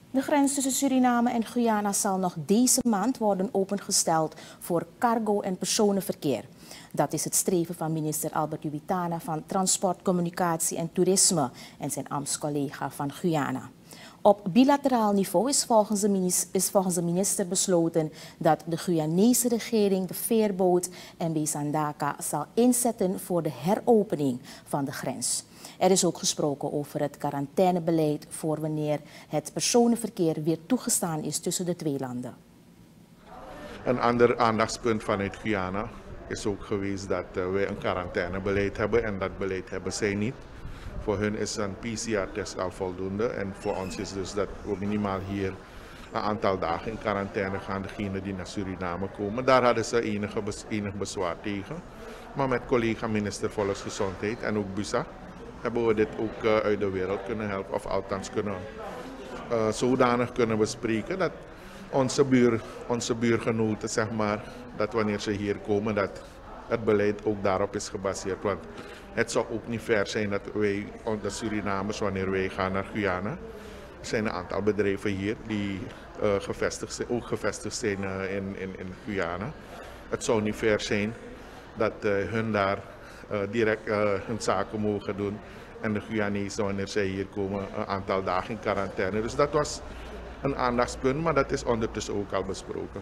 De grens tussen Suriname en Guyana zal nog deze maand worden opengesteld voor cargo- en personenverkeer. Dat is het streven van minister Albert Jubitana van Transport, Communicatie en Toerisme en zijn ambtscollega van Guyana. Op bilateraal niveau is volgens de minister besloten dat de Guyanese regering de veerboot MV Sandaka zal inzetten voor de heropening van de grens. Er is ook gesproken over het quarantainebeleid voor wanneer het personenverkeer weer toegestaan is tussen de twee landen. Een ander aandachtspunt vanuit Guyana is ook geweest dat wij een quarantainebeleid hebben en dat beleid hebben zij niet. Voor hun is een PCR-test al voldoende en voor ons is dus dat we minimaal hier een aantal dagen in quarantaine gaan, degenen die naar Suriname komen. Daar hadden ze enig bezwaar tegen. Maar met collega minister Volksgezondheid en ook BUSA hebben we dit ook uit de wereld kunnen helpen, of althans kunnen zodanig kunnen bespreken dat onze buurgenoten, zeg maar, dat wanneer ze hier komen, dat het beleid ook daarop is gebaseerd. Want het zou ook niet fair zijn dat wij, de Surinamers, wanneer wij gaan naar Guyana, er zijn een aantal bedrijven hier die gevestigd zijn in Guyana. Het zou niet fair zijn dat hun daar direct hun zaken mogen doen en de Guyanese, wanneer zij hier komen, een aantal dagen in quarantaine. Dus dat was een aandachtspunt, maar dat is ondertussen ook al besproken.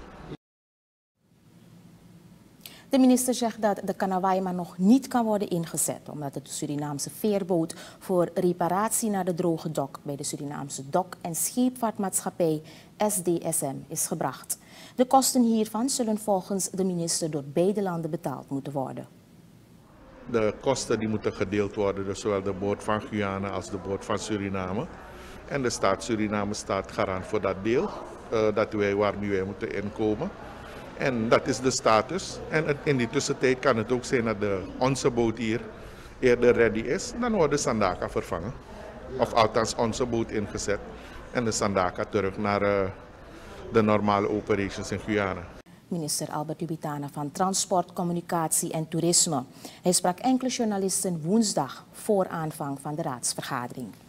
De minister zegt dat de Kanawaima nog niet kan worden ingezet, omdat de Surinaamse veerboot voor reparatie naar de droge dok bij de Surinaamse Dok- en Scheepvaartmaatschappij SDSM is gebracht. De kosten hiervan zullen volgens de minister door beide landen betaald moeten worden. De kosten die moeten gedeeld worden, dus zowel de boot van Guyana als de boot van Suriname. En de staat Suriname staat garant voor dat deel, waarmee wij moeten inkomen. En dat is de status. En in die tussentijd kan het ook zijn dat onze boot hier eerder ready is. Dan wordt de Sandaka vervangen. Of althans onze boot ingezet. En de Sandaka terug naar de normale operations in Guyana. Minister Albert Jubitana van Transport, Communicatie en Toerisme. Hij sprak enkele journalisten woensdag voor aanvang van de raadsvergadering.